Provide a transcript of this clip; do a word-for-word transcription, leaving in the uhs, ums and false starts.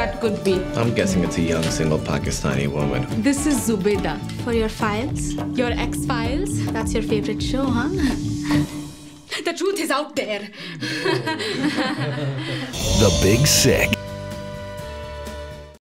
that could be? I'm guessing it's a young, single Pakistani woman. This is Zubeda. For your files? Your X-Files? That's your favorite show, huh? The truth is out there. The Big Sick.